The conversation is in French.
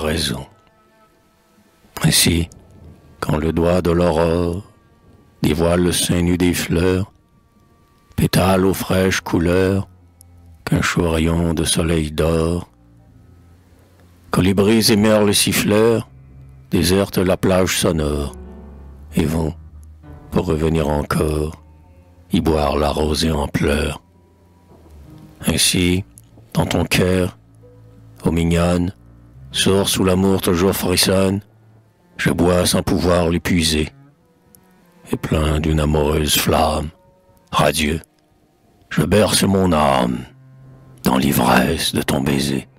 raison. Ainsi, quand le doigt de l'aurore dévoile le sein nu des fleurs, pétales aux fraîches couleurs qu'un chaud rayon de soleil dort, colibris et merles siffleurs désertent la plage sonore et vont, pour revenir encore, y boire la rosée en pleurs. Ainsi, dans ton cœur, ô mignonne, source où l'amour toujours frissonne, je bois sans pouvoir l'épuiser, et plein d'une amoureuse flamme, radieux, je berce mon âme dans l'ivresse de ton baiser.